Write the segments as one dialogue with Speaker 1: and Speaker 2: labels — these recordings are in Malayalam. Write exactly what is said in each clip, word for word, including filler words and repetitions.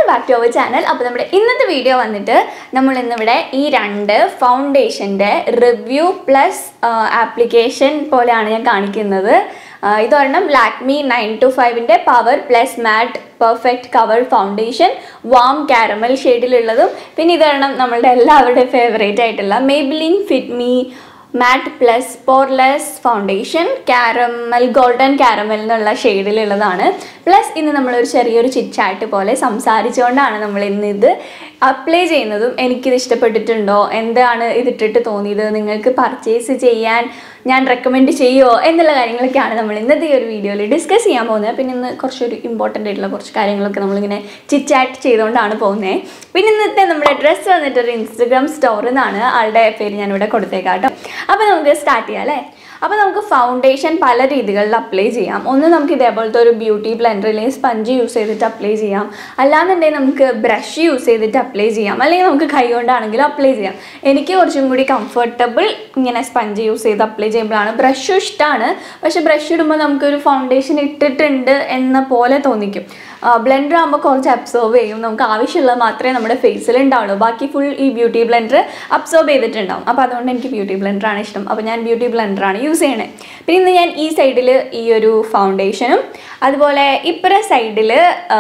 Speaker 1: back to our channel. അപ്പോൾ നമ്മുടെ ഇന്നത്തെ വീഡിയോ വന്നിട്ട് നമ്മൾ ഇന്നിവിടെ ഈ രണ്ട് ഫൗണ്ടേഷന്റെ റിവ്യൂ പ്ലസ് ആപ്ലിക്കേഷൻ പോലെയാണ് ഞാൻ കാണിക്കുന്നത്. ഇതൊരെണ്ണം Lakme nine two five ന്റെ power plus matte perfect cover foundation warm caramel ഷെയ്ഡിലുള്ളതും പിന്നെ ഇതൊരെണ്ണം നമ്മളുടെ എല്ലാവരുടെയും ഫേവറേറ്റ് ആയിട്ടുള്ള Maybelline Fit Me matte plus poreless foundation caramel golden caramel എന്നുള്ള ഷെയ്ഡിലുള്ളതാണ്. പ്ലസ് ഇന്ന് നമ്മളൊരു ചെറിയൊരു ചിറ്റ് ചാറ്റ് പോലെ സംസാരിച്ചുകൊണ്ടാണ് നമ്മൾ ഇന്ന് ഇത് അപ്ലൈ ചെയ്യുന്നതും. എനിക്കിത് ഇഷ്ടപ്പെട്ടിട്ടുണ്ടോ, എന്താണ് ഇതിട്ടിട്ട് തോന്നിയത്, നിങ്ങൾക്ക് പർച്ചേസ് ചെയ്യാൻ ഞാൻ റെക്കമെൻഡ് ചെയ്യുമോ എന്നുള്ള കാര്യങ്ങളൊക്കെയാണ് നമ്മൾ ഇന്നത്തെ ഈ ഒരു വീഡിയോയിൽ ഡിസ്കസ് ചെയ്യാൻ പോകുന്നത്. പിന്നെ ഇന്ന് കുറച്ചൊരു ഇമ്പോർട്ടൻ്റ് ആയിട്ടുള്ള കുറച്ച് കാര്യങ്ങളൊക്കെ നമ്മളിങ്ങനെ ചിറ്റ് ചാറ്റ് ചെയ്തുകൊണ്ടാണ് പോകുന്നത്. പിന്നെ ഇന്നത്തെ നമ്മുടെ ഡ്രസ്സ് വന്നിട്ടൊരു ഇൻസ്റ്റഗ്രാം സ്റ്റോറിൽ നിന്നാണ്, ആളുടെ പേര് ഞാനിവിടെ കൊടുത്തേക്കാം കേട്ടോ. അപ്പോൾ നമുക്ക് സ്റ്റാർട്ട് ചെയ്യാം അല്ലേ. അപ്പോൾ നമുക്ക് ഫൗണ്ടേഷൻ പല രീതികളിൽ അപ്ലൈ ചെയ്യാം. ഒന്ന് നമുക്ക് ഇതേപോലത്തെ ഒരു ബ്യൂട്ടി ബ്ലെൻഡർ അല്ലെങ്കിൽ സ്പഞ്ച് യൂസ് ചെയ്തിട്ട് അപ്ലൈ ചെയ്യാം, അല്ലാന്നുണ്ടെങ്കിൽ നമുക്ക് ബ്രഷ് യൂസ് ചെയ്തിട്ട് അപ്ലൈ ചെയ്യാം, അല്ലെങ്കിൽ നമുക്ക് കൈ കൊണ്ടാണെങ്കിലും അപ്ലൈ ചെയ്യാം. എനിക്ക് കുറച്ചും കൂടി കംഫർട്ടബിൾ ഇങ്ങനെ സ്പഞ്ച് യൂസ് ചെയ്ത് അപ്ലൈ ചെയ്യുമ്പോഴാണ്. ബ്രഷും ഇഷ്ടമാണ്, പക്ഷേ ബ്രഷ് ഇടുമ്പോൾ നമുക്കൊരു ഫൗണ്ടേഷൻ ഇട്ടിട്ടുണ്ട് എന്ന പോലെ തോന്നിക്കും. ബ്ലെൻഡർ ആകുമ്പോൾ കുറച്ച് അബ്സോർബ് ചെയ്യും, നമുക്ക് ആവശ്യമുള്ളത് മാത്രമേ നമ്മുടെ ഫേസിൽ ഉണ്ടാവുള്ളൂ, ബാക്കി ഫുൾ ഈ ബ്യൂട്ടി ബ്ലെൻഡർ അബ്സോർബ് ചെയ്തിട്ടുണ്ടാവും. അപ്പോൾ അതുകൊണ്ട് എനിക്ക് ബ്യൂട്ടി ബ്ലെൻഡറാണ് ഇഷ്ടം. അപ്പോൾ ഞാൻ ബ്യൂട്ടി ബ്ലെൻഡറാണ് യൂസ് ചെയ്യണേ. പിന്നെ ഇന്ന് ഞാൻ ഈ സൈഡിൽ ഈ ഒരു ഫൗണ്ടേഷനും അതുപോലെ ഇപ്പുറ സൈഡിൽ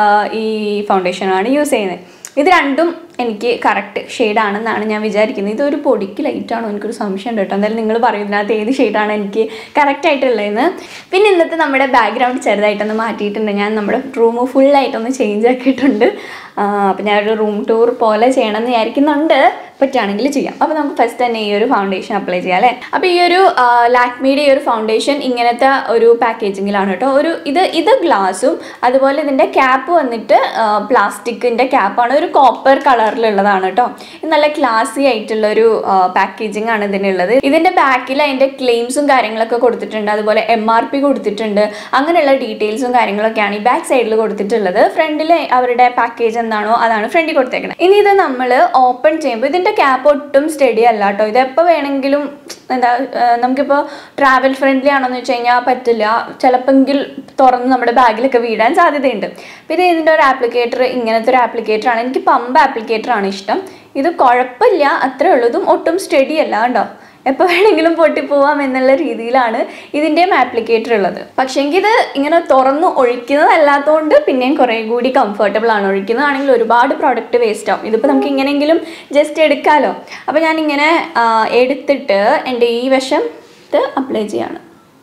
Speaker 1: ഈ ഫൗണ്ടേഷനുമാണ് യൂസ് ചെയ്യുന്നത്. ഇത് രണ്ടും എനിക്ക് കറക്റ്റ് ഷെയ്ഡാണെന്നാണ് ഞാൻ വിചാരിക്കുന്നത്. ഇതൊരു പൊടിക്ക് ലൈറ്റാണോ എനിക്കൊരു സംശയം ഉണ്ട് കേട്ടോ. എന്തായാലും നിങ്ങൾ പറയുന്നതിനകത്ത് ഏത് ഷെയ്ഡാണ് എനിക്ക് കറക്റ്റായിട്ടുള്ളതെന്ന്. പിന്നെ ഇന്നത്തെ നമ്മുടെ ബാക്ക്ഗ്രൗണ്ട് ചെറുതായിട്ടൊന്ന് മാറ്റിയിട്ടുണ്ട്. ഞാൻ നമ്മുടെ റൂം ഫുള്ളായിട്ടൊന്ന് ചേഞ്ച് ആക്കിയിട്ടുണ്ട്. അപ്പോൾ ഞാനൊരു റൂം ടൂർ പോലെ ചെയ്യണമെന്ന് വിചാരിക്കുന്നുണ്ട്, പറ്റുകയാണെങ്കിൽ ചെയ്യാം. അപ്പോൾ നമുക്ക് ഫസ്റ്റ് തന്നെ ഈ ഒരു ഫൗണ്ടേഷൻ അപ്ലൈ ചെയ്യാം അല്ലേ. അപ്പോൾ ഈ ഒരു ലാക്മിയുടെ ഈ ഒരു ഫൗണ്ടേഷൻ ഇങ്ങനത്തെ ഒരു പാക്കേജിങ്ങിലാണ് കേട്ടോ. ഒരു ഇത് ഇത് ഗ്ലാസും അതുപോലെ ഇതിൻ്റെ ക്യാപ്പ് വന്നിട്ട് പ്ലാസ്റ്റിക്കിൻ്റെ ക്യാപ്പാണ്, ഒരു കോപ്പർ കളറിലുള്ളതാണ് കേട്ടോ. ഇത് നല്ല ക്ലാസി ആയിട്ടുള്ളൊരു പാക്കേജിങ് ആണ് ഇതിനുള്ളത്. ഇതിൻ്റെ ബാക്കിൽ അതിൻ്റെ ക്ലെയിംസും കാര്യങ്ങളൊക്കെ കൊടുത്തിട്ടുണ്ട്, അതുപോലെ എം ആർ പി കൊടുത്തിട്ടുണ്ട്, അങ്ങനെയുള്ള ഡീറ്റെയിൽസും കാര്യങ്ങളൊക്കെയാണ് ഈ ബാക്ക് സൈഡിൽ കൊടുത്തിട്ടുള്ളത്. ഫ്രണ്ടിൽ അവരുടെ പാക്കേജ് എന്താണോ അതാണ് ഫ്രണ്ടിൽ കൊടുത്തേക്കുന്നത്. ഇനി ഇത് നമ്മൾ ഓപ്പൺ ചെയ്യുമ്പോൾ ഇതിൻ്റെ ക്യാപ്പ് ഒട്ടും സ്റ്റഡി അല്ല കേട്ടോ. ഇതെപ്പോൾ വേണമെങ്കിലും എന്താ നമുക്കിപ്പോൾ ട്രാവൽ ഫ്രണ്ട്ലി ആണോന്ന് വെച്ച് കഴിഞ്ഞാൽ പറ്റില്ല, ചിലപ്പോൾ തുറന്ന് നമ്മുടെ ബാഗിലൊക്കെ വീഴാൻ സാധ്യതയുണ്ട്. പിന്നെ ഇതിൻ്റെ ഒരു ആപ്ലിക്കേറ്റർ ഇങ്ങനത്തെ ഒരു ആപ്ലിക്കേറ്ററാണ്. എനിക്ക് പമ്പ് ആപ്ലിക്കേറ്ററാണ് ഇഷ്ടം. ഇത് കുഴപ്പമില്ല, അത്രേ ഉള്ളൂ. ഇതും ഒട്ടും സ്റ്റഡി അല്ല കേട്ടോ, എപ്പോൾ വേണമെങ്കിലും പൊട്ടിപ്പോവാം എന്നുള്ള രീതിയിലാണ് ഇതിൻ്റെയും ആപ്ലിക്കേറ്റർ ഉള്ളത്. പക്ഷേങ്കിൽ ഇത് ഇങ്ങനെ തുറന്ന് ഒഴിക്കുന്നതല്ലാത്തതുകൊണ്ട് പിന്നെയും കുറേ കൂടി കംഫർട്ടബിൾ ആണ്. ഒഴിക്കുന്നതാണെങ്കിൽ ഒരുപാട് പ്രോഡക്റ്റ് വേസ്റ്റ് ആവും. ഇതിപ്പോൾ നമുക്ക് ഇങ്ങനെയെങ്കിലും ജസ്റ്റ് എടുക്കാമല്ലോ. അപ്പോൾ ഞാനിങ്ങനെ എടുത്തിട്ട് എൻ്റെ ഈ വശത്ത് അപ്ലൈ ചെയ്യാണ്.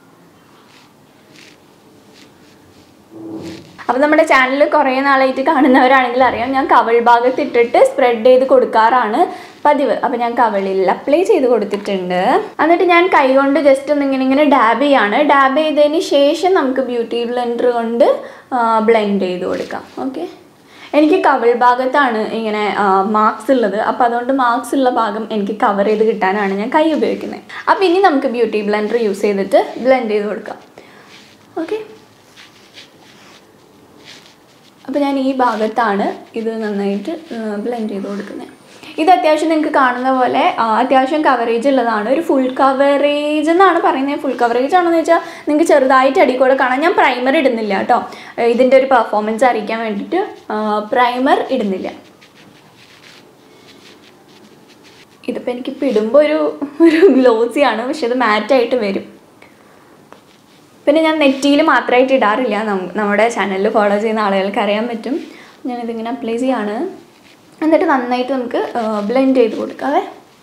Speaker 1: അപ്പോൾ നമ്മുടെ ചാനൽ കുറേ നാളായിട്ട് കാണുന്നവരാണെങ്കിൽ അറിയാം, ഞാൻ കവൾ ഭാഗത്ത് ഇട്ടിട്ട് സ്പ്രെഡ് ചെയ്ത് കൊടുക്കാറാണ് പതിവ്. അപ്പോൾ ഞാൻ കവളിൽ അപ്ലൈ ചെയ്ത് കൊടുത്തിട്ടുണ്ട്. എന്നിട്ട് ഞാൻ കൈ കൊണ്ട് ജസ്റ്റ് ഒന്ന് ഇങ്ങനെ ഇങ്ങനെ ഡാബ് ചെയ്യാണ്. ഡാബ് ചെയ്തതിന് ശേഷം നമുക്ക് ബ്യൂട്ടി ബ്ലെൻഡർ കൊണ്ട് ബ്ലെൻഡ് ചെയ്ത് കൊടുക്കാം. ഓക്കെ, എനിക്ക് കവൾ ഭാഗത്താണ് ഇങ്ങനെ മാർക്സ് ഉള്ളത്, അപ്പോൾ അതുകൊണ്ട് മാർക്സ് ഉള്ള ഭാഗം എനിക്ക് കവർ ചെയ്ത് കിട്ടാനാണ് ഞാൻ കൈ ഉപയോഗിക്കുന്നത്. അപ്പോൾ ഇനി നമുക്ക് ബ്യൂട്ടി ബ്ലെൻഡർ യൂസ് ചെയ്തിട്ട് ബ്ലെൻഡ് ചെയ്ത് കൊടുക്കാം. ഓക്കെ, അപ്പോൾ ഞാൻ ഈ ഭാഗത്താണ് ഇത് നന്നായിട്ട് ബ്ലെൻഡ് ചെയ്ത് കൊടുക്കുന്നത്. ഇത് അത്യാവശ്യം നിങ്ങൾക്ക് കാണുന്ന പോലെ അത്യാവശ്യം കവറേജ് ഉള്ളതാണ്. ഒരു ഫുൾ കവറേജ് എന്നാണ് പറയുന്നത്. ഫുൾ കവറേജ് ആണെന്ന് വെച്ചാൽ നിങ്ങൾക്ക് ചെറുതായിട്ട് അടി കൂടെ കാണാം. ഞാൻ പ്രൈമർ ഇടുന്നില്ല കേട്ടോ, ഇതിൻ്റെ ഒരു പെർഫോമൻസ് അറിയിക്കാൻ വേണ്ടിയിട്ട് പ്രൈമർ ഇടുന്നില്ല. ഇതിപ്പോൾ എനിക്കിപ്പോൾ ഇടുമ്പോൾ ഒരു ഒരു ഗ്ലോസിയാണ്, പക്ഷെ അത് മാറ്റായിട്ട് വരും. പിന്നെ ഞാൻ നെറ്റിയിൽ മാത്രമായിട്ട് ഇടാറില്ല, നമ്മുടെ ചാനലിൽ ഫോളോ ചെയ്യുന്ന ആളുകൾക്ക് അറിയാൻ പറ്റും. ഞാനിതിങ്ങനെ അപ്ലൈ ചെയ്യാണ്. എന്നിട്ട് നന്നായിട്ട് നമുക്ക് ബ്ലെൻഡ് ചെയ്ത് കൊടുക്കാവേ.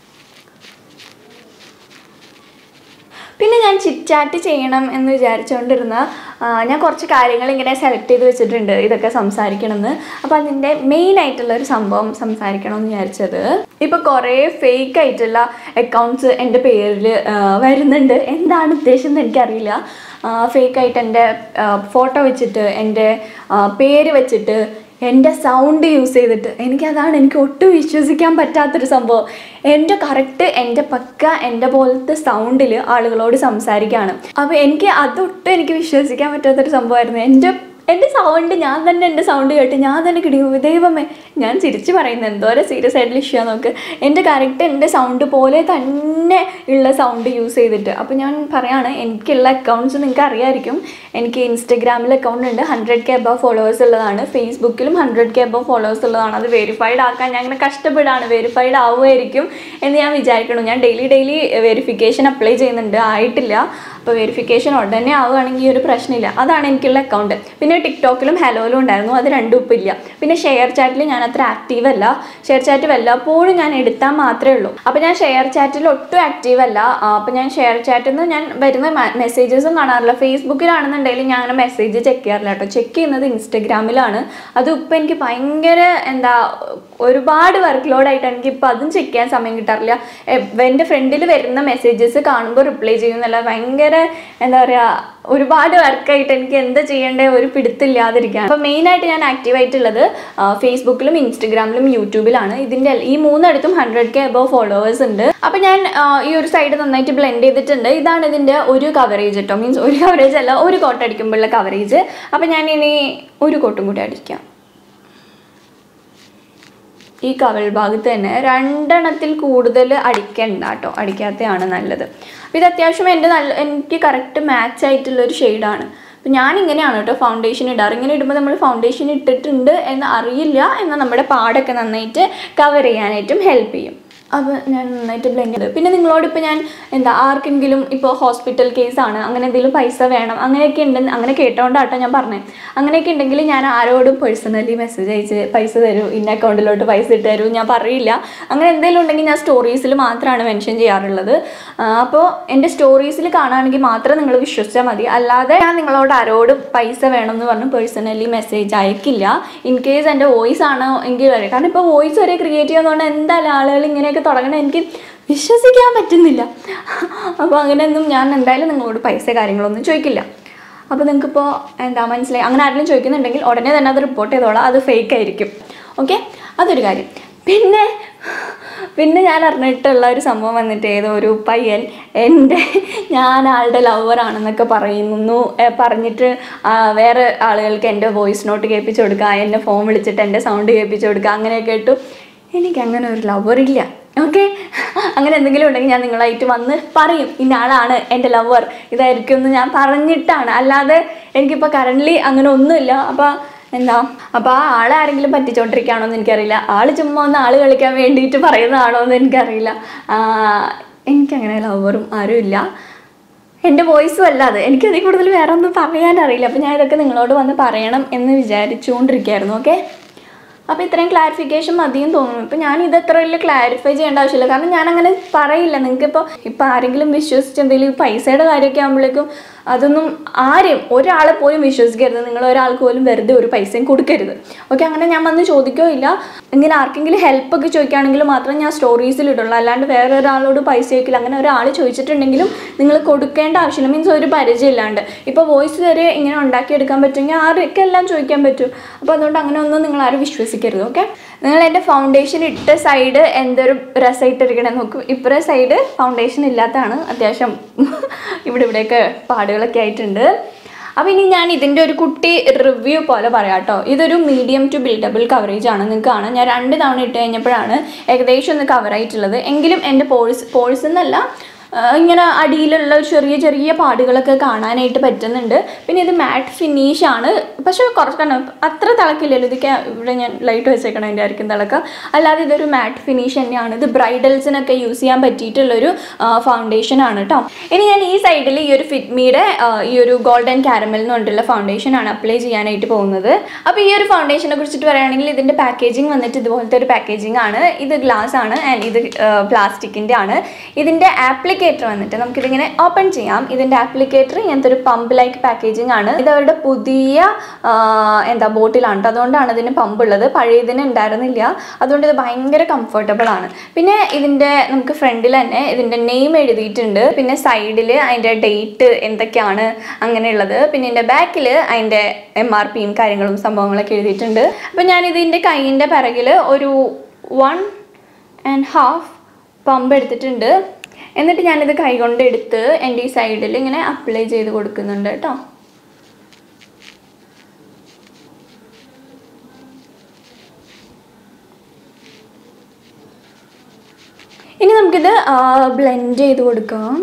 Speaker 1: പിന്നെ ഞാൻ ചിറ്റ് ചാറ്റ് ചെയ്യണം എന്ന് വിചാരിച്ചുകൊണ്ടിരുന്ന ഞാൻ കുറച്ച് കാര്യങ്ങൾ ഇങ്ങനെ സെലക്ട് ചെയ്ത് വെച്ചിട്ടുണ്ട്, ഇതൊക്കെ സംസാരിക്കണമെന്ന്. അപ്പോൾ അതിൻ്റെ മെയിൻ ആയിട്ടുള്ളൊരു സംഭവം സംസാരിക്കണമെന്ന് വിചാരിച്ചത്, ഇപ്പോൾ കുറേ ഫേക്ക് ആയിട്ടുള്ള അക്കൗണ്ട്സ് എൻ്റെ പേരിൽ വരുന്നുണ്ട്. എന്താണ് ഉദ്ദേശം എന്ന് എനിക്കറിയില്ല. ഫേക്കായിട്ട് എൻ്റെ ഫോട്ടോ വെച്ചിട്ട് എൻ്റെ പേര് വെച്ചിട്ട് എൻ്റെ സൗണ്ട് യൂസ് ചെയ്തിട്ട്, എനിക്കതാണ് എനിക്ക് ഒട്ടും വിശ്വസിക്കാൻ പറ്റാത്തൊരു സംഭവം. എൻ്റെ കറക്റ്റ് എൻ്റെ പക്ക എൻ്റെ പോലത്തെ സൗണ്ടിൽ ആളുകളോട് സംസാരിക്കുകയാണ്. അപ്പോൾ എനിക്ക് അതൊട്ടും എനിക്ക് വിശ്വസിക്കാൻ പറ്റാത്തൊരു സംഭവമായിരുന്നു. എൻ്റെ എൻ്റെ സൗണ്ട് ഞാൻ തന്നെ എൻ്റെ സൗണ്ട് കേട്ട് ഞാൻ തന്നെ കിടിക്കും. ദൈവമേ, ഞാൻ ചിരിച്ച് പറയുന്നത് എന്തോരം സീരിയസ് ആയിട്ടുള്ള ഇഷ്യൂ ആണ് നോക്ക്. എൻ്റെ കറക്റ്റ് എൻ്റെ സൗണ്ട് പോലെ തന്നെ ഉള്ള സൗണ്ട് യൂസ് ചെയ്തിട്ട്. അപ്പോൾ ഞാൻ പറയുകയാണ്, എനിക്കുള്ള അക്കൗണ്ട്സ് നിങ്ങൾക്ക് അറിയാമായിരിക്കും. എനിക്ക് ഇൻസ്റ്റഗ്രാമിൽ അക്കൗണ്ട് ഉണ്ട്, ഹൺഡ്രഡ് കെ അബവ് ഫോളോവേഴ്സ് ഉള്ളതാണ്. ഫേസ്ബുക്കിലും ഹൺഡ്രഡ് കെ അബവ് ഫോളോവേഴ്സ് ഉള്ളതാണ്. അത് വെരിഫൈഡ് ആക്കാൻ ഞാൻ അങ്ങനെ കഷ്ടപ്പെടാണ്. വെരിഫൈഡ് ആവുമായിരിക്കും എന്ന് ഞാൻ വിചാരിക്കണം. ഞാൻ ഡെയിലി ഡെയിലി വെരിഫിക്കേഷൻ അപ്ലൈ ചെയ്യുന്നുണ്ട്, ആയിട്ടില്ല. അപ്പോൾ വെരിഫിക്കേഷൻ ഉടനെ ആവുകയാണെങ്കിൽ ഒരു പ്രശ്നമില്ല. അതാണ് എനിക്കുള്ള അക്കൗണ്ട്. പിന്നെ ടിക്ടോക്കിലും ഹെലോയിലും ഉണ്ടായിരുന്നു, അത് രണ്ടും ഇപ്പം ഇല്ല. പിന്നെ ഷെയർ ചാറ്റിൽ ഞാൻ അത്ര ആക്റ്റീവ് അല്ല. ഷെയർ ചാറ്റ് വല്ലപ്പോഴും ഞാൻ എടുത്താൽ മാത്രമേ ഉള്ളൂ. അപ്പോൾ ഞാൻ ഷെയർ ചാറ്റിൽ ഒട്ടും ആക്റ്റീവ് അല്ല. അപ്പോൾ ഞാൻ ഷെയർ ചാറ്റിൽ നിന്ന് ഞാൻ വരുന്ന മെസ്സേജസും കാണാറില്ല. ഫേസ്ബുക്കിലാണെന്നുണ്ടെങ്കിലും ഞാൻ അങ്ങനെ മെസ്സേജ് ചെക്ക് ചെയ്യാറില്ല കേട്ടോ. ചെക്ക് ചെയ്യുന്നത് ഇൻസ്റ്റഗ്രാമിലാണ്. അത് ഇപ്പം എനിക്ക് ഭയങ്കര എന്താ ഒരുപാട് വർക്ക് ലോഡായിട്ട് എനിക്ക് ഇപ്പം അതും ചെക്ക് ചെയ്യാൻ സമയം കിട്ടാറില്ല. എൻ്റെ ഫ്രണ്ടിൽ വരുന്ന മെസ്സേജസ് കാണുമ്പോൾ റിപ്ലൈ ചെയ്യുന്നല്ല, ഭയങ്കര എന്താ പറയുക ഒരുപാട് വർക്കായിട്ട് എനിക്ക് എന്താ ചെയ്യേണ്ടത് ഒരു പിടുത്തില്ലാതിരിക്കുകയാണ്. അപ്പോൾ മെയിനായിട്ട് ഞാൻ ആക്റ്റീവായിട്ടുള്ളത് ഫേസ്ബുക്കിലും ഇൻസ്റ്റഗ്രാമിലും യൂട്യൂബിലാണ്. ഇതിൻ്റെ ഈ മൂന്നിടത്തും ഹൺഡ്രഡ് കെ അബവ് ഫോളോവേഴ്സ് ഉണ്ട്. അപ്പോൾ ഞാൻ ഈ ഒരു സൈഡ് നന്നായിട്ട് ബ്ലെൻഡ് ചെയ്തിട്ടുണ്ട്. ഇതാണ് ഇതിൻ്റെ ഒരു കവറേജ് കേട്ടോ. മീൻസ് ഒരു കവറേജ് അല്ല, ഒരു കോട്ട് അടിക്കുമ്പോഴുള്ള കവറേജ്. അപ്പോൾ ഞാൻ ഇനി ഒരു കോട്ടും കൂടി അടിക്കാം. ഈ കവൾ ഭാഗത്ത് തന്നെ രണ്ടെണ്ണത്തിൽ കൂടുതൽ അടിക്കണ്ട കേട്ടോ, അടിക്കാത്തതാണ് നല്ലത്. അപ്പോൾ ഇത് അത്യാവശ്യം എൻ്റെ നല്ല എനിക്ക് കറക്റ്റ് മാച്ച് ആയിട്ടുള്ളൊരു ഷെയ്ഡാണ്. അപ്പോൾ ഞാനിങ്ങനെയാണ് കേട്ടോ ഫൗണ്ടേഷൻ ഇടാറ്. ഇങ്ങനെ ഇടുമ്പോൾ നമ്മൾ ഫൗണ്ടേഷൻ ഇട്ടിട്ടുണ്ട് എന്ന് അറിയില്ല, എന്നാൽ നമ്മുടെ പാടൊക്കെ നന്നായിട്ട് കവർ ചെയ്യാനായിട്ടും ഹെൽപ്പ് ചെയ്യും. അപ്പോൾ ഞാൻ നന്നായിട്ട് ബ്ലെൻഡ് ചെയ്ത്. പിന്നെ നിങ്ങളോടിപ്പോൾ ഞാൻ എന്താ ആർക്കെങ്കിലും ഇപ്പോൾ ഹോസ്പിറ്റൽ കേസാണ്, അങ്ങനെ എന്തെങ്കിലും പൈസ വേണം അങ്ങനെയൊക്കെ ഉണ്ടെന്ന് അങ്ങനെ കേട്ടോണ്ടാട്ടോ ഞാൻ പറഞ്ഞത്. അങ്ങനെയൊക്കെ ഉണ്ടെങ്കിൽ ഞാൻ ആരോടും പേഴ്സണലി മെസ്സേജ് അയച്ച് പൈസ തരൂ, ഇന്ന അക്കൗണ്ടിലോട്ട് പൈസ ഇട്ട് തരൂ ഞാൻ പറയില്ല. അങ്ങനെ എന്തെങ്കിലും ഉണ്ടെങ്കിൽ ഞാൻ സ്റ്റോറീസിൽ മാത്രമാണ് മെൻഷൻ ചെയ്യാറുള്ളത്. അപ്പോൾ എൻ്റെ സ്റ്റോറീസിൽ കാണുകയാണെങ്കിൽ മാത്രം നിങ്ങൾ വിശ്വസിച്ചാൽ മതി. അല്ലാതെ ഞാൻ നിങ്ങളോട് ആരോടും പൈസ വേണമെന്ന് പറഞ്ഞ് പേഴ്സണലി മെസ്സേജ് അയക്കില്ല. ഇൻ കേസ് എൻ്റെ വോയിസ് ആണോ എങ്കിൽ വരെ, കാരണം ഇപ്പോൾ വോയിസ് വരെ ക്രിയേറ്റ് ചെയ്യുന്നതുകൊണ്ട് എന്തായാലും ആളുകൾ ഇങ്ങനെയൊക്കെ തുടങ്ങണേ എനിക്ക് വിശ്വസിക്കാൻ പറ്റുന്നില്ല. അപ്പോൾ അങ്ങനെയൊന്നും ഞാൻ എന്തായാലും നിങ്ങളോട് പൈസ കാര്യങ്ങളൊന്നും ചോദിക്കില്ല. അപ്പോൾ നിങ്ങൾക്കിപ്പോൾ എന്താ മനസ്സിലായി. അങ്ങനെ ആരെങ്കിലും ചോദിക്കുന്നുണ്ടെങ്കിൽ ഉടനെ തന്നെ അത് റിപ്പോർട്ട് ചെയ്തോളാം, അത് ഫേക്ക് ആയിരിക്കും. ഓക്കെ, അതൊരു കാര്യം. പിന്നെ പിന്നെ ഞാൻ അറിഞ്ഞിട്ടുള്ള ഒരു സംഭവം വന്നിട്ട് ഏതോ ഒരു പയ്യൻ എൻ്റെ ഞാൻ ആളുടെ ലവറാണെന്നൊക്കെ പറയുന്നു പറഞ്ഞിട്ട് വേറെ ആളുകൾക്ക് എൻ്റെ വോയിസ് നോട്ട് കേൾപ്പിച്ച് കൊടുക്കുക, എന്നെ ഫോൺ വിളിച്ചിട്ട് എൻ്റെ സൗണ്ട് കേൾപ്പിച്ച് കൊടുക്കുക, അങ്ങനെയൊക്കെ ഇട്ടു. എനിക്കങ്ങനെ ഒരു ലവറില്ല. ഓക്കെ, അങ്ങനെ എന്തെങ്കിലും ഉണ്ടെങ്കിൽ ഞാൻ നിങ്ങളായിട്ട് വന്ന് പറയും, ഇന്ന ആളാണ് എൻ്റെ ലവർ, ഇതായിരിക്കും എന്ന് ഞാൻ പറഞ്ഞിട്ടാണ്. അല്ലാതെ എനിക്കിപ്പോൾ കറൻ്റ്ലി അങ്ങനെ ഒന്നുമില്ല. അപ്പോൾ എന്താ അപ്പോൾ ആ ആളെ ആരെങ്കിലും പറ്റിച്ചോണ്ടിരിക്കുകയാണോ എന്ന് എനിക്കറിയില്ല. ആൾ ചുമ്മാ ഒന്ന് ആൾ കളിക്കാൻ വേണ്ടിയിട്ട് പറയുന്നതാണോ എന്ന് എനിക്കറിയില്ല. എനിക്കങ്ങനെ ലവറും ആരും ഇല്ല. എൻ്റെ വോയിസും അല്ലാതെ എനിക്കതിൽ കൂടുതൽ വേറെ ഒന്നും പറയാനറിയില്ല. അപ്പോൾ ഞാൻ ഇതൊക്കെ നിങ്ങളോട് വന്ന് പറയണം എന്ന് വിചാരിച്ചുകൊണ്ടിരിക്കുകയായിരുന്നു. ഓക്കെ, അപ്പോൾ ഇത്രയും ക്ലാരിഫിക്കേഷൻ മതിയും തോന്നുന്നു. ഇപ്പോൾ ഞാൻ ഇത് എത്ര വലിയ ക്ലാരിഫൈ ചെയ്യേണ്ട ആവശ്യമില്ല, കാരണം ഞാൻ അങ്ങനെ പറയില്ല. നിങ്ങൾക്കിപ്പോൾ ഇപ്പോൾ ആരെങ്കിലും വിശ്വസിച്ച് എന്തെങ്കിലും പൈസയുടെ കാര്യമൊക്കെ ആകുമ്പോഴേക്കും അതൊന്നും ആരെയും ഒരാളെ പോലും വിശ്വസിക്കരുത്. നിങ്ങൾ ഒരാൾക്ക് പോലും വെറുതെ ഒരു പൈസയും കൊടുക്കരുത്. ഓക്കെ, അങ്ങനെ ഞാൻ വന്ന് ചോദിക്കുകയില്ല. ഇങ്ങനെ ആർക്കെങ്കിലും ഹെൽപ്പൊക്കെ ചോദിക്കുകയാണെങ്കിൽ മാത്രം ഞാൻ സ്റ്റോറീസിൽ ഇടുള്ളൂ, അല്ലാണ്ട് വേറെ ഒരാളോട് പൈസ ചോദിക്കില്ല. അങ്ങനെ ഒരാൾ ചോദിച്ചിട്ടുണ്ടെങ്കിലും നിങ്ങൾ കൊടുക്കേണ്ട ആവശ്യമില്ല. മീൻസ് ഒരു പരിചയമില്ലാണ്ട് ഇപ്പോൾ വോയിസ് വരെ ഇങ്ങനെ ഉണ്ടാക്കിയെടുക്കാൻ പറ്റുമെങ്കിൽ ആരൊക്കെ എല്ലാം ചോദിക്കാൻ പറ്റും. അപ്പോൾ അതുകൊണ്ട് അങ്ങനെ ഒന്നും നിങ്ങൾ ആരും വിശ്വസിക്കരുത്. ഓക്കെ, നിങ്ങൾ എൻ്റെ ഫൗണ്ടേഷൻ ഇട്ട സൈഡ് എന്തൊരു രസമായിട്ടിരിക്കണമെന്ന് നോക്കും. ഇപ്പുറത്തെ സൈഡ് ഫൗണ്ടേഷൻ ഇല്ലാത്തതാണ്, അത്യാവശ്യം ഇവിടെ ഇവിടെയൊക്കെ പാടുകളൊക്കെ ആയിട്ടുണ്ട്. അപ്പോൾ ഇനി ഞാൻ ഇതിൻ്റെ ഒരു കുട്ടി റിവ്യൂ പോലെ പറയാം കേട്ടോ. ഇതൊരു മീഡിയം ടു ബിൽഡബിൾ കവറേജ് ആണ്. നിങ്ങൾക്ക് കാണാം, ഞാൻ രണ്ട് തവണ ഇട്ട് കഴിഞ്ഞപ്പോഴാണ് ഏകദേശം ഒന്ന് കവർ ആയിട്ടുള്ളത്. എങ്കിലും എൻ്റെ പോഴ്സ് പോഴ്സ് എന്നല്ല ഇങ്ങനെ അടിയിലുള്ള ചെറിയ ചെറിയ പാടുകളൊക്കെ കാണാനായിട്ട് പറ്റുന്നുണ്ട്. പിന്നെ ഇത് മാറ്റ് ഫിനിഷ് ആണ്, പക്ഷേ കുറച്ച് കണ്ടോ അത്ര തിളക്കില്ലല്ലോ. ഇതൊക്കെ ഇവിടെ ഞാൻ ലൈറ്റ് വെച്ചേക്കണം, എൻ്റെ ആയിരിക്കും തിളക്കം. അല്ലാതെ ഇതൊരു മാറ്റ് ഫിനിഷ് തന്നെയാണ്. ഇത് ബ്രൈഡൽസിനൊക്കെ യൂസ് ചെയ്യാൻ പറ്റിയിട്ടുള്ളൊരു ഫൗണ്ടേഷൻ ആണ് കേട്ടോ. ഇനി ഞാൻ ഈ സൈഡിൽ ഈ ഒരു ഫിറ്റ്മിയുടെ ഈ ഒരു ഗോൾഡൻ കാരമൽ എന്ന് പറഞ്ഞിട്ടുള്ള ഫൗണ്ടേഷനാണ് അപ്ലൈ ചെയ്യാനായിട്ട് പോകുന്നത്. അപ്പോൾ ഈ ഒരു ഫൗണ്ടേഷനെ കുറിച്ചിട്ട് പറയുകയാണെങ്കിൽ ഇതിൻ്റെ പാക്കേജിങ് വന്നിട്ട് ഇതുപോലത്തെ ഒരു പാക്കേജിങ് ആണ്. ഇത് ഗ്ലാസ് ആണ് ആൻഡ് ഇത് പ്ലാസ്റ്റിക്കിൻ്റെ ആണ്. ഇതിൻ്റെ ആപ്ലിക്കേഷൻ വന്നിട്ട് നമുക്കിതിങ്ങനെ ഓപ്പൺ ചെയ്യാം. ഇതിൻ്റെ ആപ്ലിക്കേറ്റർ ഇങ്ങനത്തെ ഒരു പമ്പ് ലൈക്ക് പാക്കേജിങ് ആണ്. ഇത് അവരുടെ പുതിയ എന്താ ബോട്ടിലാണ് കേട്ടോ, അതുകൊണ്ടാണ് ഇതിന് പമ്പ് ഉള്ളത്. പഴയതിന് ഉണ്ടായിരുന്നില്ല, അതുകൊണ്ട് ഇത് ഭയങ്കര കംഫർട്ടബിൾ ആണ്. പിന്നെ ഇതിൻ്റെ നമുക്ക് ഫ്രണ്ടിൽ തന്നെ ഇതിൻ്റെ നെയിം എഴുതിയിട്ടുണ്ട്. പിന്നെ സൈഡിൽ അതിൻ്റെ ഡേറ്റ് എന്തൊക്കെയാണ് അങ്ങനെയുള്ളത്. പിന്നെ ഇതിൻ്റെ ബാക്കിൽ അതിൻ്റെ എം ആർ പിയും കാര്യങ്ങളും സംഭവങ്ങളൊക്കെ എഴുതിയിട്ടുണ്ട്. അപ്പം ഞാൻ ഇതിൻ്റെ കൈയിൻ്റെ പിറകിൽ ഒരു വൺ ആൻഡ് ഹാഫ് പമ്പ് എടുത്തിട്ടുണ്ട്. എന്നിട്ട് ഞാനിത് കൈകൊണ്ട് എടുത്ത് എൻ്റെ ഈ സൈഡിൽ ഇങ്ങനെ അപ്ലൈ ചെയ്ത് കൊടുക്കുന്നുണ്ട് കേട്ടോ. നമുക്കിത് ബ്ലെൻഡ് ചെയ്ത് കൊടുക്കാം.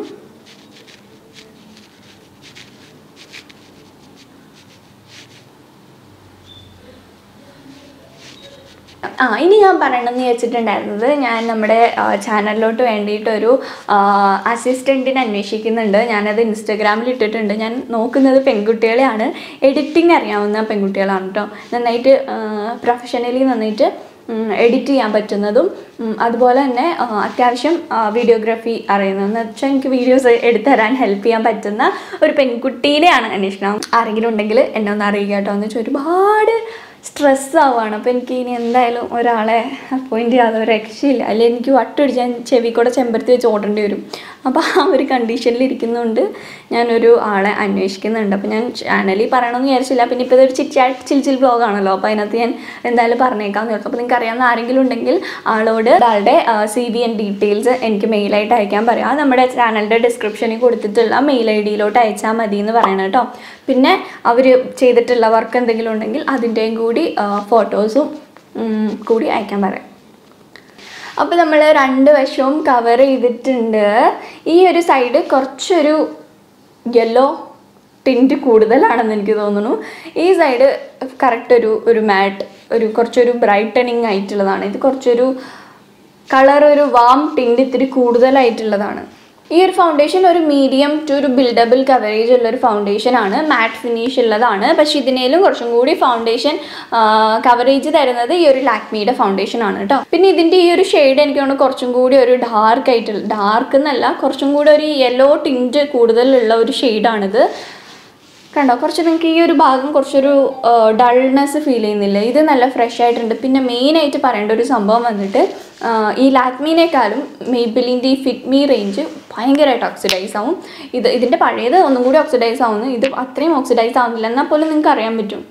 Speaker 1: ആ ഇനി ഞാൻ പറയണമെന്ന് വിചാരിച്ചിട്ടുണ്ടായിരുന്നത്, ഞാൻ നമ്മുടെ ചാനലിലോട്ട് വേണ്ടിയിട്ടൊരു അസിസ്റ്റൻറ്റിനെ അന്വേഷിക്കുന്നുണ്ട്. ഞാനത് ഇൻസ്റ്റഗ്രാമിൽ ഇട്ടിട്ടുണ്ട്. ഞാൻ നോക്കുന്നത് പെൺകുട്ടികളെയാണ്, എഡിറ്റിംഗ് അറിയാവുന്ന പെൺകുട്ടികളാണ് കേട്ടോ. നന്നായിട്ട് പ്രൊഫഷണലി നന്നായിട്ട് എഡിറ്റ് ചെയ്യാൻ പറ്റുന്നതും അതുപോലെ തന്നെ അത്യാവശ്യം വീഡിയോഗ്രാഫി അറിയുന്നതെന്ന് വെച്ചാൽ എനിക്ക് വീഡിയോസ് എടുത്തു തരാൻ ഹെൽപ്പ് ചെയ്യാൻ പറ്റുന്ന ഒരു പെൺകുട്ടീനെയാണ് അന്വേഷണം. ആരെങ്കിലും ഉണ്ടെങ്കിൽ എന്നെ ഒന്ന് അറിയിക്കുക കേട്ടോ. എന്ന് വെച്ചാൽ ഒരുപാട് സ്ട്രെസ് ആവുകയാണ്. അപ്പോൾ എനിക്ക് ഇനി എന്തായാലും ഒരാളെ അപ്പോയിൻറ്റ് ചെയ്യാതെ ഒരു രക്ഷയില്ല. അല്ലെങ്കിൽ എനിക്ക് വട്ടൊടിച്ച് ഞാൻ ചെവി കൂടെ ചെമ്പരത്തി വെച്ച് ഓടേണ്ടി വരും. അപ്പോൾ ആ ഒരു കണ്ടീഷനിൽ ഇരിക്കുന്നതുകൊണ്ട് ഞാനൊരു ആളെ അന്വേഷിക്കുന്നുണ്ട്. അപ്പോൾ ഞാൻ ചാനലിൽ പറയണമെന്ന് വിചാരിച്ചില്ല. പിന്നെ ഇപ്പോൾ ഇതൊരു ചിറ്റ് ചാറ്റ് ചിൽ ചിൽ ബ്ലോഗാണല്ലോ, അപ്പോൾ അതിനകത്ത് ഞാൻ എന്തായാലും പറഞ്ഞേക്കാമെന്ന് വിചാരിച്ചു. അപ്പോൾ നിങ്ങൾക്ക് അറിയാവുന്ന ആരെങ്കിലും ഉണ്ടെങ്കിൽ ആളോട് ആളുടെ സി വി ആൻഡ് ഡീറ്റെയിൽസ് എനിക്ക് മെയിലായിട്ട് അയക്കാൻ പറയാം. നമ്മുടെ ചാനലിൻ്റെ ഡിസ്ക്രിപ്ഷനിൽ കൊടുത്തിട്ടുള്ള മെയിൽ ഐ ഡിയിലോട്ട് അയച്ചാൽ മതി എന്ന് പറയണം കേട്ടോ. പിന്നെ അവർ ചെയ്തിട്ടുള്ള വർക്ക് എന്തെങ്കിലും ഉണ്ടെങ്കിൽ അതിൻ്റെയും കൂടി ഫോട്ടോസും കൂടി അയക്കാൻ പറയാം. അപ്പോൾ നമ്മൾ രണ്ട് വശവും കവർ ചെയ്തിട്ടുണ്ട്. ഈ ഒരു സൈഡ് കുറച്ചൊരു യെല്ലോ ടിൻറ്റ് കൂടുതലാണെന്ന് എനിക്ക് തോന്നുന്നു. ഈ സൈഡ് കറക്റ്റ് ഒരു ഒരു മാറ്റ് ഒരു കുറച്ചൊരു ബ്രൈറ്റനിങ് ആയിട്ടുള്ളതാണ്. ഇത് കുറച്ചൊരു കളർ ഒരു വാം ടിൻറ്റ് ഇത്തിരി കൂടുതലായിട്ടുള്ളതാണ്. ഈ ഒരു ഫൗണ്ടേഷൻ ഒരു മീഡിയം ടു ഒരു ബിൽഡബിൾ കവറേജ് ഉള്ളൊരു ഫൗണ്ടേഷനാണ്, മാറ്റ് ഫിനിഷ് ഉള്ളതാണ്. പക്ഷെ ഇതിനേലും കുറച്ചും കൂടി ഫൗണ്ടേഷൻ കവറേജ് തരുന്നത് ഈ ഒരു ലാക്മിയുടെ ഫൗണ്ടേഷൻ ആണ് കേട്ടോ. പിന്നെ ഇതിൻ്റെ ഈ ഒരു ഷെയ്ഡ് എനിക്ക് തോന്നുന്നു കുറച്ചും കൂടി ഒരു ഡാർക്ക് ആയിട്ടുള്ള, ഡാർക്ക് എന്നല്ല കുറച്ചും കൂടി ഒരു യെല്ലോ ടിൻറ്റ് കൂടുതലുള്ള ഒരു ഷെയ്ഡാണിത്. കണ്ടോ, കുറച്ച് നിങ്ങൾക്ക് ഈ ഒരു ഭാഗം കുറച്ചൊരു ഡൾനെസ് ഫീൽ ചെയ്യുന്നില്ല. ഇത് നല്ല ഫ്രഷ് ആയിട്ടുണ്ട്. പിന്നെ മെയിനായിട്ട് പറയേണ്ട ഒരു സംഭവം വന്നിട്ട് ഈ ലാക്മിനേക്കാളും മെയ്ബെലിൻ്റെ ഈ ഫിറ്റ് മീ റേഞ്ച് ഭയങ്കരമായിട്ട് ഓക്സിഡൈസ് ആവും. ഇത് ഇതിൻ്റെ പഴയത് ഒന്നും കൂടി ഓക്സിഡൈസ് ആവുന്നു, ഇത് അത്രയും ഓക്സിഡൈസ് ആവുന്നില്ല. എന്നാൽ പോലും നിങ്ങൾക്ക് അറിയാൻ പറ്റും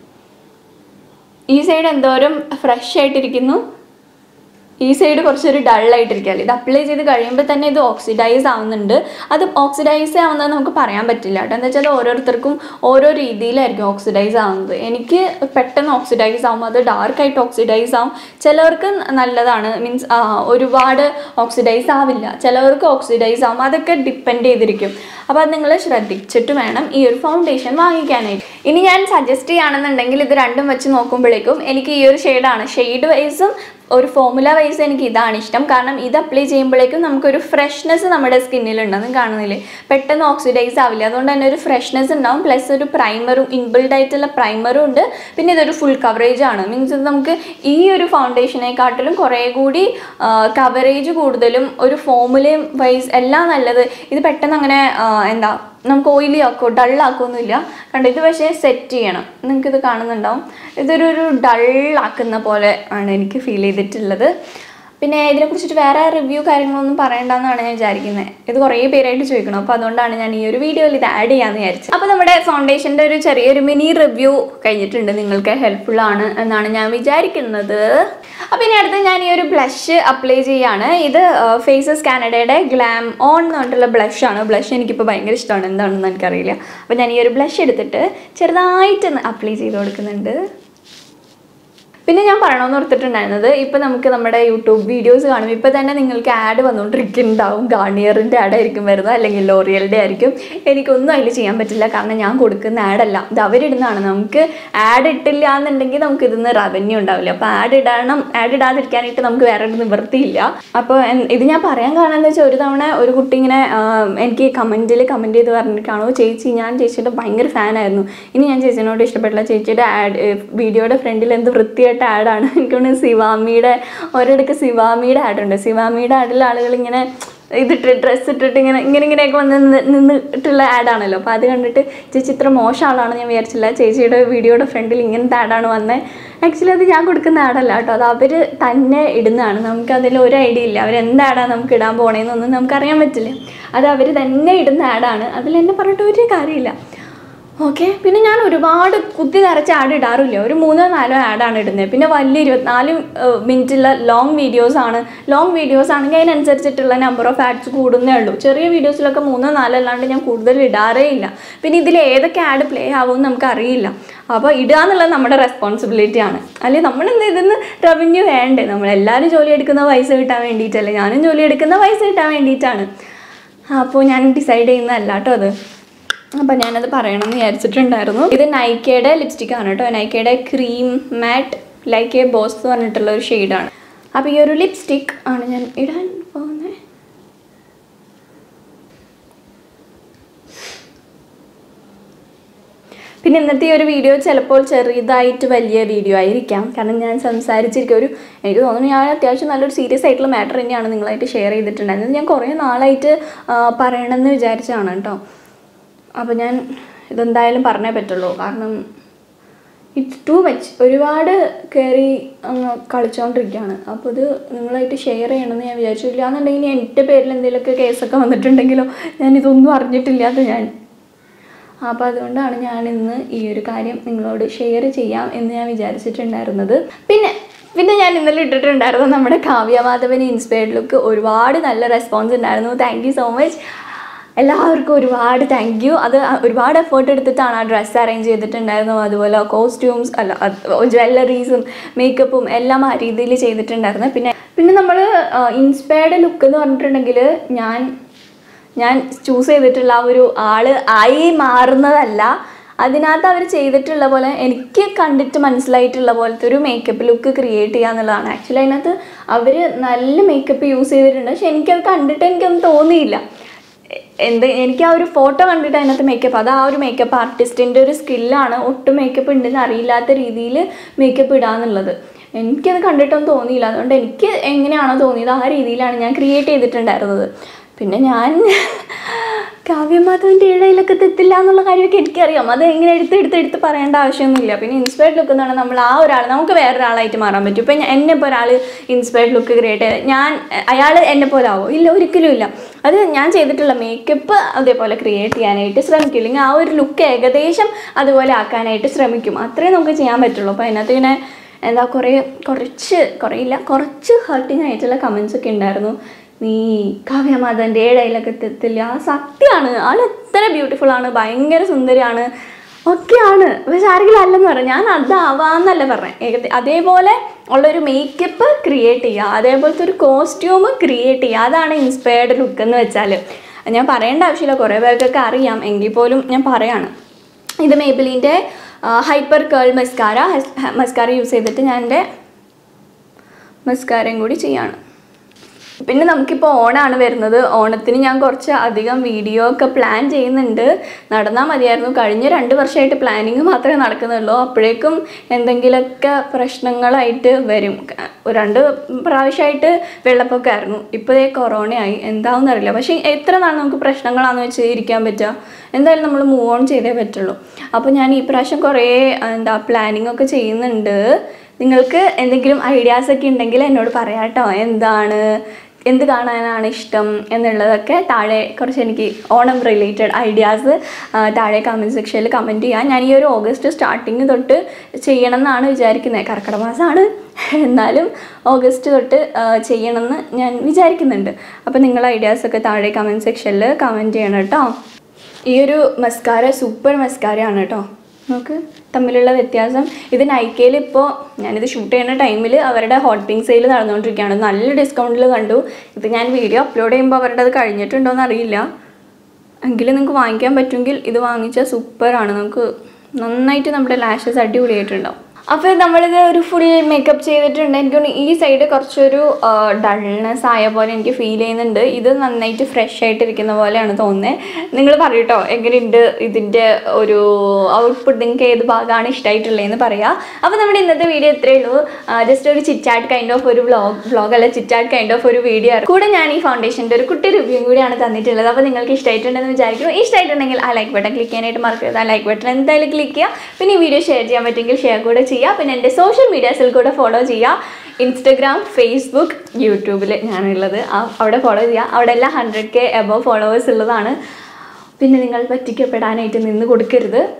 Speaker 1: ഈ സൈഡ് എന്തോരം ഫ്രഷ് ആയിട്ടിരിക്കുന്നു, ഈ സൈഡ് കുറച്ചൊരു ഡള്ളായിട്ടിരിക്കുകയല്ലേ. ഇത് അപ്ലൈ ചെയ്ത് കഴിയുമ്പോൾ തന്നെ ഇത് ഓക്സിഡൈസ് ആവുന്നുണ്ട്. അത് ഓക്സിഡൈസ് ആവുന്നത് നമുക്ക് പറയാൻ പറ്റില്ല കേട്ടോ. എന്താ വെച്ചാൽ ഓരോരുത്തർക്കും ഓരോ രീതിയിലായിരിക്കും ഓക്സിഡൈസ് ആവുന്നത്. എനിക്ക് പെട്ടെന്ന് ഓക്സിഡൈസ് ആവും, അത് ഡാർക്കായിട്ട് ഓക്സിഡൈസ് ആവും. ചിലവർക്ക് നല്ലതാണ്, മീൻസ് ഒരുപാട് ഓക്സിഡൈസ് ആവില്ല. ചിലവർക്ക് ഓക്സിഡൈസ് ആവും, അതൊക്കെ ഡിപ്പെൻഡ് ചെയ്തിരിക്കും. അപ്പോൾ അത് നിങ്ങൾ ശ്രദ്ധിച്ചിട്ട് വേണം ഈ ഒരു ഫൗണ്ടേഷൻ വാങ്ങിക്കാനായിട്ട്. ഇനി ഞാൻ സജസ്റ്റ് ചെയ്യുകയാണെന്നുണ്ടെങ്കിൽ ഇത് രണ്ടും വെച്ച് നോക്കുമ്പോഴേക്കും എനിക്ക് ഈ ഒരു ഷെയ്ഡാണ്, ഷെയ്ഡ് വൈസും ഒരു ഫോമുല വൈസ് എനിക്ക് ഇതാണ് ഇഷ്ടം. കാരണം ഇത് അപ്ലൈ ചെയ്യുമ്പോഴേക്കും നമുക്കൊരു ഫ്രഷ്നെസ് നമ്മുടെ സ്കിന്നിലുണ്ടെന്ന് കാണുന്നില്ലേ, പെട്ടെന്ന് ഓക്സിഡൈസ് ആവില്ല. അതുകൊണ്ട് തന്നെ ഒരു ഫ്രഷ്നെസ് ഉണ്ടാവും. പ്ലസ് ഒരു പ്രൈമറും ഇൻബിൽഡ് ആയിട്ടുള്ള പ്രൈമറും ഉണ്ട്. പിന്നെ ഇതൊരു ഫുൾ കവറേജ് ആണ്, മീൻസ് നമുക്ക് ഈ ഒരു ഫൗണ്ടേഷനെക്കാട്ടിലും കുറേ കൂടി കവറേജ് കൂടുതലും ഒരു ഫോമുലയും വൈസ് എല്ലാം നല്ലത്. ഇത് പെട്ടെന്ന് അങ്ങനെ എന്താ നമുക്ക് ഓയിലി ആക്കോ ഡള്ളാക്കൊന്നുമില്ല. കണ്ടോ, ഇത് പക്ഷേ സെറ്റ് ചെയ്യണം. നിങ്ങൾക്കിത് കാണുന്നുണ്ടാവും, ഇതൊരു ഒരു ഡള്ളാക്കുന്ന പോലെ ആണ് എനിക്ക് ഫീൽ ചെയ്തിട്ടുള്ളത്. പിന്നെ ഇതിനെക്കുറിച്ചിട്ട് വേറെ റിവ്യൂ കാര്യങ്ങളൊന്നും പറയണ്ടെന്നാണ് ഞാൻ വിചാരിക്കുന്നത്. ഇത് കുറേ പേരായിട്ട് ചോദിക്കണം, അപ്പോൾ അതുകൊണ്ടാണ് ഞാൻ ഈ ഒരു വീഡിയോയിൽ ഇത് ആഡ് ചെയ്യാമെന്ന് വിചാരിച്ചത്. അപ്പോൾ നമ്മുടെ ഫൗണ്ടേഷൻ്റെ ഒരു ചെറിയൊരു മിനി റിവ്യൂ കഴിഞ്ഞിട്ടുണ്ട്. നിങ്ങൾക്ക് ഹെൽപ്ഫുൾ ആണ് എന്നാണ് ഞാൻ വിചാരിക്കുന്നത്. അപ്പോൾ ഇനി അടുത്ത് ഞാൻ ഈ ഒരു ബ്ലഷ് അപ്ലൈ ചെയ്യുകയാണ്. ഇത് ഫേസസ് കാനഡയുടെ ഗ്ലാം ഓൺ എന്ന് പറഞ്ഞിട്ടുള്ള ബ്ലഷാണ്. ബ്ലഷ് എനിക്കിപ്പോൾ ഭയങ്കര ഇഷ്ടമാണ്, എന്താണെന്ന് എനിക്കറിയില്ല. അപ്പോൾ ഞാൻ ഈ ഒരു ബ്ലഷ് എടുത്തിട്ട് ചെറുതായിട്ടൊന്ന് അപ്ലൈ ചെയ്ത് കൊടുക്കുന്നുണ്ട്. പിന്നെ ഞാൻ പറയണമെന്ന് ഓർത്തിട്ടുണ്ടായിരുന്നത്, ഇപ്പോൾ നമുക്ക് നമ്മുടെ യൂട്യൂബ് വീഡിയോസ് കാണുമ്പോൾ ഇപ്പോൾ തന്നെ നിങ്ങൾക്ക് ആഡ് വന്നുകൊണ്ടിരിക്കുന്നുണ്ടാവും. ഗാർണിയറിൻ്റെ ആഡ് ആയിരിക്കും വരുന്നത്, അല്ലെങ്കിൽ ലോറിയലിൻ്റെ ആയിരിക്കും. എനിക്കൊന്നും അതിൽ ചെയ്യാൻ പറ്റില്ല, കാരണം ഞാൻ കൊടുക്കുന്ന ആഡല്ല, ഇത് അവരിടുന്നതാണ്. നമുക്ക് ആഡ് ഇട്ടില്ല എന്നുണ്ടെങ്കിൽ നമുക്ക് ഇതിന്ന് റവന്യൂ ഉണ്ടാവില്ല. അപ്പോൾ ആഡ് ഇടണം, ആഡ് ഇടാതിരിക്കാനായിട്ട് നമുക്ക് വേറെ ഒരു നിവൃത്തിയില്ല. അപ്പോൾ ഇത് ഞാൻ പറയാൻ കാരണം എന്താ വെച്ചാൽ, ഒരു തവണ ഒരു കുട്ടി ഇങ്ങനെ എനിക്ക് കമൻറ്റിൽ കമൻറ്റ് ചെയ്ത് പറഞ്ഞിട്ടാണോ, ചേച്ചി ഞാൻ ചേച്ചിയുടെ ഭയങ്കര ഫാനായിരുന്നു, ഇനി ഞാൻ ചേച്ചിനോട് ഇഷ്ടപ്പെട്ടില്ല, ചേച്ചിയുടെ ആഡ് വീഡിയോയുടെ ഫ്രണ്ടിൽ എന്ത് വൃത്തിയായിട്ട് ആഡാണ്. എനിക്കൊന്ന് സിവാമിയുടെ ഒരിടയ്ക്ക് സിവാമിയുടെ ആഡുണ്ട്. സിവാമിയുടെ ആഡിൽ ആളുകൾ ഇങ്ങനെ ഇതിട്ട് ഡ്രസ്സ് ഇട്ടിട്ട് ഇങ്ങനെ ഇങ്ങനെ ഇങ്ങനെയൊക്കെ വന്ന് നിന്നിട്ടുള്ള ആഡാണല്ലോ. അപ്പോൾ അത് കണ്ടിട്ട് ചേച്ചി ഇത്ര മോശം ആളാണ് ഞാൻ വിചാരിച്ചില്ല, ചേച്ചിയുടെ വീഡിയോയുടെ ഫ്രണ്ടിൽ ഇങ്ങനത്തെ ആഡാണ് വന്നത്. ആക്ച്വലി അത് ഞാൻ കൊടുക്കുന്ന ആഡല്ല കേട്ടോ, അത് അവർ തന്നെ ഇടുന്നതാണ്. നമുക്കതിൽ ഒരു ഐഡിയ ഇല്ല, അവരെന്ത് ആഡാണ് നമുക്ക് ഇടാൻ പോണേന്നൊന്നും നമുക്കറിയാൻ പറ്റില്ല. അത് അവർ തന്നെ ഇടുന്ന ആഡാണ്, അതിൽ എന്നെ പറഞ്ഞിട്ട് ഒരു കാര്യമില്ല. ഓക്കെ. പിന്നെ ഞാൻ ഒരുപാട് കുത്തി നിറച്ച് ആഡ് ഇടാറില്ല, ഒരു മൂന്നോ നാലോ ആഡാണ് ഇടുന്നത്. പിന്നെ വലിയ ഇരുപത്തിനാല് മിനിറ്റുള്ള ലോങ് വീഡിയോസാണ്. ലോങ് വീഡിയോസ് ആണെങ്കിൽ അതിനനുസരിച്ചിട്ടുള്ള നമ്പർ ഓഫ് ആഡ്സ് കൂടുന്നേ ഉള്ളൂ. ചെറിയ വീഡിയോസിലൊക്കെ മൂന്നോ നാലോ അല്ലാണ്ട് ഞാൻ കൂടുതൽ ഇടാറേ ഇല്ല. പിന്നെ ഇതിൽ ഏതൊക്കെ ആഡ് പ്ലേ ആവുമെന്ന് നമുക്കറിയില്ല. അപ്പോൾ ഇടുക എന്നുള്ളത് നമ്മുടെ റെസ്പോൺസിബിലിറ്റിയാണ്. അല്ലെങ്കിൽ നമ്മളെന്ത് ഇതിന്ന് റവന്യൂ വേണ്ടേ? നമ്മളെല്ലാവരും ജോലി എടുക്കുന്ന പൈസ കിട്ടാൻ വേണ്ടിയിട്ടല്ലേ, ഞാനും ജോലി എടുക്കുന്ന പൈസ കിട്ടാൻ വേണ്ടിയിട്ടാണ്. അപ്പോൾ ഞാൻ ഡിസൈഡ് ചെയ്യുന്നതല്ല കേട്ടോ അത്. അപ്പം ഞാനത് പറയണമെന്ന് വിചാരിച്ചിട്ടുണ്ടായിരുന്നു. ഇത് നൈക്കയുടെ ലിപ്സ്റ്റിക് ആണ് കേട്ടോ. നൈക്കയുടെ cream matte like a boss എന്ന് പറഞ്ഞിട്ടുള്ള ഒരു ഷെയ്ഡാണ്. അപ്പോൾ ഈ ഒരു ലിപ്സ്റ്റിക് ആണ് ഞാൻ ഇടാൻ പോകുന്നത്. പിന്നെ ഇന്നത്തെ ഈ ഒരു വീഡിയോ ചിലപ്പോൾ ചെറിയതായിട്ട് വലിയ വീഡിയോ ആയിരിക്കാം, കാരണം ഞാൻ സംസാരിച്ചിരിക്കും. ഒരു എനിക്ക് തോന്നുന്നു ഞാൻ അത്യാവശ്യം നല്ലൊരു സീരിയസ് ആയിട്ടുള്ള മാറ്റർ തന്നെയാണ് നിങ്ങളായിട്ട് ഷെയർ ചെയ്തിട്ടുണ്ടായിരുന്നത്. ഞാൻ കുറേ നാളായിട്ട് പറയണമെന്ന് വിചാരിച്ചതാണ് കേട്ടോ. അപ്പോൾ ഞാൻ ഇതെന്തായാലും പറഞ്ഞേ പറ്റുള്ളൂ, കാരണം ഇറ്റ്സ് ടു മച്ച്. ഒരുപാട് കയറി അങ്ങ് കളിച്ചുകൊണ്ടിരിക്കുകയാണ്. അപ്പോൾ ഇത് നിങ്ങളായിട്ട് ഷെയർ ചെയ്യണമെന്ന് ഞാൻ വിചാരിച്ചില്ല. എന്നുണ്ടെങ്കിൽ എൻ്റെ പേരിൽ എന്തെങ്കിലുമൊക്കെ കേസൊക്കെ വന്നിട്ടുണ്ടെങ്കിലോ, ഞാനിതൊന്നും അറിഞ്ഞിട്ടില്ലാത്ത ഞാൻ. അപ്പോൾ അതുകൊണ്ടാണ് ഞാൻ ഇന്ന് ഈ ഒരു കാര്യം നിങ്ങളോട് ഷെയർ ചെയ്യാം എന്ന് ഞാൻ വിചാരിച്ചിട്ടുണ്ടായിരുന്നത്. പിന്നെ പിന്നെ ഞാൻ ഇന്നലെ ഇട്ടിട്ടുണ്ടായിരുന്നു നമ്മുടെ കാവ്യമാധവൻ ഇൻസ്പയർഡ് ലുക്ക്. ഒരുപാട് നല്ല റെസ്പോൺസ് ഉണ്ടായിരുന്നു. താങ്ക് യു സോ മച്ച് എല്ലാവർക്കും, ഒരുപാട് താങ്ക് യു. അത് ഒരുപാട് എഫേർട്ട് എടുത്തിട്ടാണ് ആ ഡ്രസ്സ് അറേഞ്ച് ചെയ്തിട്ടുണ്ടായിരുന്നു. അതുപോലെ കോസ്റ്റ്യൂംസ് അല്ല ജ്വല്ലറീസും മേക്കപ്പും എല്ലാം ആ രീതിയിൽ ചെയ്തിട്ടുണ്ടായിരുന്നു. പിന്നെ പിന്നെ നമ്മൾ ഇൻസ്പയർഡ് ലുക്ക് എന്ന് പറഞ്ഞിട്ടുണ്ടെങ്കിൽ ഞാൻ ഞാൻ ചൂസ് ചെയ്തിട്ടുള്ള ആ ഒരു ആള് ആയി മാറുന്നതല്ല, അതിനകത്ത് അവർ ചെയ്തിട്ടുള്ള പോലെ എനിക്ക് കണ്ടിട്ട് മനസ്സിലായിട്ടുള്ള പോലത്തെ ഒരു മേക്കപ്പ് ലുക്ക് ക്രിയേറ്റ് ചെയ്യുക എന്നുള്ളതാണ്. ആക്ച്വലി അതിനകത്ത് അവർ നല്ല മേക്കപ്പ് യൂസ് ചെയ്തിട്ടുണ്ട്, പക്ഷെ എനിക്കത് കണ്ടിട്ട് എനിക്കൊന്നും തോന്നിയില്ല. എന്ത് എനിക്ക് ആ ഒരു ഫോട്ടോ കണ്ടിട്ട് അതിനകത്ത് മേക്കപ്പ്, അത് ആ ഒരു മേക്കപ്പ് ആർട്ടിസ്റ്റിൻ്റെ ഒരു സ്കില്ലാണ്. ഒട്ടും മേക്കപ്പ് ഉണ്ടെന്ന് അറിയില്ലാത്ത രീതിയിൽ മേക്കപ്പ് ഇടാന്നുള്ളത് എനിക്കത് കണ്ടിട്ടൊന്നും തോന്നിയില്ല. അതുകൊണ്ട് എനിക്ക് എങ്ങനെയാണോ തോന്നിയത് ആ രീതിയിലാണ് ഞാൻ ക്രിയേറ്റ് ചെയ്തിട്ടുണ്ടായിരുന്നത്. പിന്നെ ഞാൻ കാവ്യമാധവൻ്റെ ഇടയിലൊക്കെ തെറ്റില്ല എന്നുള്ള കാര്യമൊക്കെ എനിക്കറിയാം. അത് എങ്ങനെ എടുത്ത് എടുത്ത് എടുത്ത് പറയേണ്ട ആവശ്യമൊന്നുമില്ല. പിന്നെ ഇൻസ്പയർഡ് ലുക്ക് എന്ന് പറഞ്ഞാൽ നമ്മൾ ആ ഒരാൾ നമുക്ക് വേറൊരാളായിട്ട് മാറാൻ പറ്റും. ഇപ്പം എന്നെ ഇപ്പോൾ ഒരാൾ ഇൻസ്പയർഡ് ലുക്ക് ക്രിയേറ്റ് ചെയ്ത് ഞാൻ അയാൾ എന്നെ പോലെ ആവോ? ഇല്ല, ഒരിക്കലും ഇല്ല. അത് ഞാൻ ചെയ്തിട്ടുള്ള മേക്കപ്പ് അതേപോലെ ക്രിയേറ്റ് ചെയ്യാനായിട്ട് ശ്രമിക്കും, ഇല്ലെങ്കിൽ ആ ഒരു ലുക്ക് ഏകദേശം അതുപോലെ ആക്കാനായിട്ട് ശ്രമിക്കും. അത്രേ നമുക്ക് ചെയ്യാൻ പറ്റുള്ളൂ. അപ്പോൾ അതിനകത്ത് ഇങ്ങനെ എന്താ കുറേ കുറച്ച് കുറയില്ല കുറച്ച് ഹർട്ടിങ് ആയിട്ടുള്ള കമൻസ് ഒക്കെ ഉണ്ടായിരുന്നു. നീ കാവ്യമാധവൻ്റെ ഇടയിലൊക്കെ തെറ്റില്ല. ആ സത്യമാണ്, ആൾ എത്ര ബ്യൂട്ടിഫുൾ ആണ്, ഭയങ്കര സുന്ദരിയാണ്, ഒക്കെയാണ്. പക്ഷെ ആരെങ്കിലും അല്ലെന്ന് പറയാം, ഞാൻ അതാവാന്നല്ല പറഞ്ഞത്. ഏകദേശം അതേപോലെ ഉള്ളൊരു മേക്കപ്പ് ക്രിയേറ്റ് ചെയ്യുക, അതേപോലത്തെ ഒരു കോസ്റ്റ്യൂം ക്രിയേറ്റ് ചെയ്യുക, അതാണ് ഇൻസ്പയർഡ് ലുക്ക് എന്ന് വെച്ചാൽ. ഞാൻ പറയേണ്ട ആവശ്യമില്ല, കുറേ പേർക്കൊക്കെ അറിയാം, എങ്കിൽ പോലും ഞാൻ പറയാണ്. ഇത് മേബിലിൻ്റെ hyper curl mascara mascara use ചെയ്തിട്ട് ഞാൻ എൻ്റെ മസ്കാരയും കൂടി ചെയ്യാണ്. പിന്നെ നമുക്കിപ്പോൾ ഓണമാണ് വരുന്നത്. ഓണത്തിന് ഞാൻ കുറച്ച് അധികം വീഡിയോ ഒക്കെ പ്ലാൻ ചെയ്യുന്നുണ്ട്. നടന്നാൽ മതിയായിരുന്നു. കഴിഞ്ഞ രണ്ട് വർഷമായിട്ട് പ്ലാനിങ് മാത്രമേ നടക്കുന്നുള്ളൂ. അപ്പോഴേക്കും എന്തെങ്കിലുമൊക്കെ പ്രശ്നങ്ങളായിട്ട് വരും. രണ്ട് പ്രാവശ്യമായിട്ട് വെള്ളപ്പൊക്കമായിരുന്നു, ഇപ്പോൾ ഇതേ കൊറോണയായി, എന്താണെന്ന് അറിയില്ല. പക്ഷേ എത്ര നാൾ നമുക്ക് പ്രശ്നങ്ങളാണെന്ന് വെച്ച് ഇരിക്കാൻ പറ്റുക? എന്തായാലും നമ്മൾ മൂവ് ഓൺ ചെയ്തേ പറ്റുള്ളൂ. അപ്പോൾ ഞാൻ ഈ പ്രാവശ്യം കുറേ എന്താ പ്ലാനിങ് ഒക്കെ ചെയ്യുന്നുണ്ട്. നിങ്ങൾക്ക് എന്തെങ്കിലും ഐഡിയാസൊക്കെ ഉണ്ടെങ്കിൽ എന്നോട് പറയാം കേട്ടോ. എന്താണ് എന്ത് കാണാനാണ് ഇഷ്ടം എന്നുള്ളതൊക്കെ താഴെ കുറച്ച് എനിക്ക് ഓണം റിലേറ്റഡ് ഐഡിയാസ് താഴെ കമൻറ്റ് സെക്ഷനിൽ കമൻറ്റ് ചെയ്യാം. ഞാൻ ഈ ഒരു ഓഗസ്റ്റ് സ്റ്റാർട്ടിങ് തൊട്ട് ചെയ്യണം എന്നാണ് വിചാരിക്കുന്നത്. കർക്കിടക മാസമാണ്, എന്നാലും ഓഗസ്റ്റ് തൊട്ട് ചെയ്യണമെന്ന് ഞാൻ വിചാരിക്കുന്നുണ്ട്. അപ്പോൾ നിങ്ങൾ ഐഡിയാസൊക്കെ താഴെ കമൻറ്റ് സെക്ഷനിൽ കമൻറ്റ് ചെയ്യണം കേട്ടോ. ഈ ഒരു മസ്കാര സൂപ്പർ മസ്കാരയാണ് കേട്ടോ. നമുക്ക് തമ്മിലുള്ള വ്യത്യാസം, ഇത് നൈക്കയിൽ ഇപ്പോൾ ഞാനിത് ഷൂട്ട് ചെയ്യുന്ന ടൈമിൽ അവരുടെ ഹോട്ട് പിങ്ക് സെയിൽ നടന്നുകൊണ്ടിരിക്കുകയാണ്. നല്ല ഡിസ്കൗണ്ടിൽ കണ്ടു. ഇത് ഞാൻ വീഡിയോ അപ്ലോഡ് ചെയ്യുമ്പോൾ അവരുടെ അത് കഴിഞ്ഞിട്ടുണ്ടോയെന്ന് അറിയില്ല. എങ്കിലും നിങ്ങൾക്ക് വാങ്ങിക്കാൻ പറ്റുമെങ്കിൽ ഇത് വാങ്ങിച്ചാൽ സൂപ്പറാണ്. നമുക്ക് നന്നായിട്ട് നമ്മുടെ ലാഷസ് അടിപൊളിയായിട്ടുണ്ടാവും. അപ്പോൾ നമ്മളിത് ഒരു ഫുൾ മേക്കപ്പ് ചെയ്തിട്ടുണ്ട്. എനിക്ക് ഈ സൈഡ് കുറച്ചൊരു ഡൾനെസ് ആയ പോലെ എനിക്ക് ഫീൽ ചെയ്യുന്നുണ്ട്. ഇത് നന്നായിട്ട് ഫ്രഷ് ആയിട്ടിരിക്കുന്ന പോലെയാണ് തോന്നുന്നത്. നിങ്ങൾ പറയൂട്ടോ എങ്ങനെയുണ്ട് ഇതിൻ്റെ ഒരു ഔട്ട്പുട്ട്, നിങ്ങൾക്ക് ഏത് ഭാഗമാണ് ഇഷ്ടമായിട്ടുള്ളതെന്ന് പറയാം. അപ്പോൾ നമ്മുടെ ഇന്നത്തെ വീഡിയോ ഇത്രയേ ഉള്ളൂ. ജസ്റ്റ് ഒരു ചിറ്റ് ചാറ്റ് കൈൻഡ് ഓഫ് ഒരു വ്ളോഗ് വ്ളോഗ് അല്ല ചിറ്റ് ചാറ്റ് കൈൻഡ് ഓഫ് ഒരു വീഡിയോ ആണ്. കൂടെ ഞാൻ ഈ ഫൗണ്ടേഷൻ്റെ ഒരു കുട്ടി റിവ്യൂ കൂടിയാണ് തന്നിട്ടുള്ളത്. അപ്പോൾ നിങ്ങൾക്ക് ഇഷ്ടമായിട്ടുണ്ടെന്ന് വിചാരിക്കുന്നു. ഇഷ്ടമായിട്ടുണ്ടെങ്കിൽ ആ ലൈക്ക് ബട്ടൺ ക്ലിക്ക് ചെയ്യാനായിട്ട് മറക്കരുത്. ആ ലൈക്ക് ബട്ടൺ എന്തായാലും ക്ലിക്ക് ചെയ്യുക. പിന്നെ ഈ വീഡിയോ ഷെയർ ചെയ്യാൻ പറ്റുമെങ്കിൽ ഷെയർ കൂടെ ചെയ്യുക. പിന്നെ എൻ്റെ സോഷ്യൽ മീഡിയാസിൽ കൂടെ ഫോളോ ചെയ്യുക. ഇൻസ്റ്റഗ്രാം, ഫേസ്ബുക്ക്, യൂട്യൂബിൽ ഞാനുള്ളത്. അവിടെ ഫോളോ ചെയ്യുക. അവിടെ എല്ലാം ഹൺഡ്രഡ് കെ എബോവ് ഫോളോവേഴ്സ് ഉള്ളതാണ്. പിന്നെ നിങ്ങൾ പറ്റിക്കപ്പെടാനായിട്ട് നിന്ന് കൊടുക്കരുത്.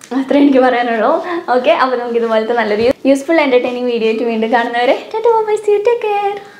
Speaker 1: അത്രേ എനിക്ക് പറയാനുള്ളൂ. ഓക്കെ, അപ്പോൾ നമുക്ക് ഇതുപോലത്തെ നല്ലൊരു യൂസ്ഫുൾ എൻ്റർടൈനിങ് വീഡിയോ ആയിട്ട് വീണ്ടും കാണുന്നവരെ tata bye bye, see you, take care.